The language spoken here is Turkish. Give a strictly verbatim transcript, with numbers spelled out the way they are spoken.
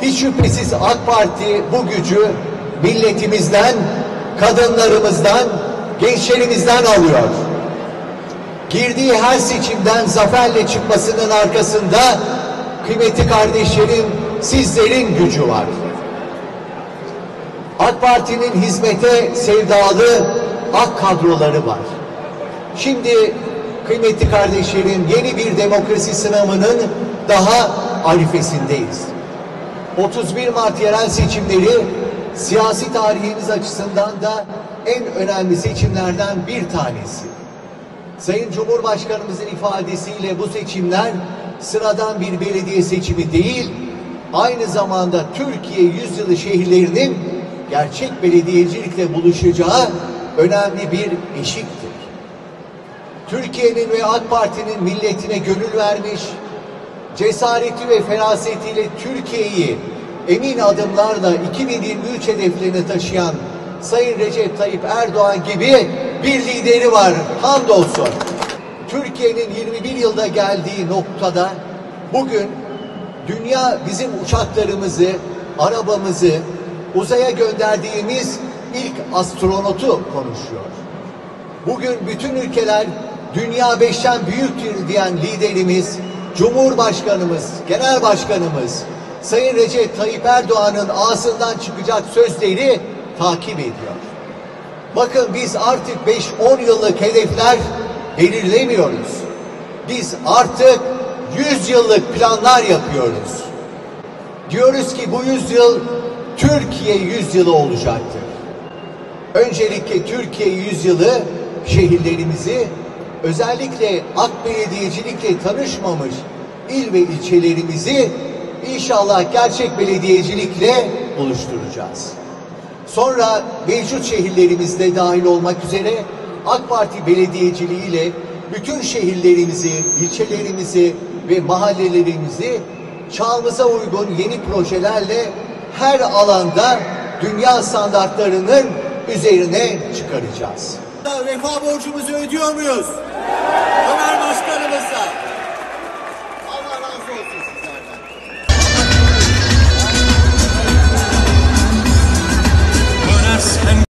Hiç şüphesiz AK Parti bu gücü milletimizden, kadınlarımızdan, gençlerimizden alıyor. Girdiği her seçimden zaferle çıkmasının arkasında kıymetli kardeşlerim, sizlerin gücü var. AK Parti'nin hizmete sevdalı ak kadroları var. Şimdi kıymetli kardeşlerim, yeni bir demokrasi sınavının daha arifesindeyiz. otuz bir Mart yerel seçimleri siyasi tarihimiz açısından da en önemli seçimlerden bir tanesi. Sayın Cumhurbaşkanımızın ifadesiyle bu seçimler sıradan bir belediye seçimi değil, aynı zamanda Türkiye yüzyılı şehirlerinin gerçek belediyecilikle buluşacağı önemli bir eşiktir. Türkiye'nin ve AK Parti'nin milletine gönül vermiş, cesareti ve ferasetiyle Türkiye'yi emin adımlarla iki bin yirmi üç hedeflerine taşıyan Sayın Recep Tayyip Erdoğan gibi bir lideri var. Hamdolsun. Türkiye'nin yirmi bir yılda geldiği noktada bugün dünya bizim uçaklarımızı, arabamızı uzaya gönderdiğimiz ilk astronotu konuşuyor. Bugün bütün ülkeler dünya beşten büyüktür diyen liderimiz, Cumhurbaşkanımız, Genel Başkanımız Sayın Recep Tayyip Erdoğan'ın ağzından çıkacak sözleri takip ediyor. Bakın biz artık beş on yıllık hedefler belirlemiyoruz. Biz artık yüz yıllık planlar yapıyoruz. Diyoruz ki bu yüzyıl Türkiye yüzyılı olacaktır. Öncelikle Türkiye yüzyılı şehirlerimizi, özellikle AK belediyecilikle tanışmamış il ve ilçelerimizi İnşallah gerçek belediyecilikle buluşturacağız. Sonra mevcut şehirlerimizde dahil olmak üzere AK Parti belediyeciliğiyle bütün şehirlerimizi, ilçelerimizi ve mahallelerimizi çağımıza uygun yeni projelerle her alanda dünya standartlarının üzerine çıkaracağız. Vefa borcumuzu ödüyor muyuz? Ömer Başkanımızla.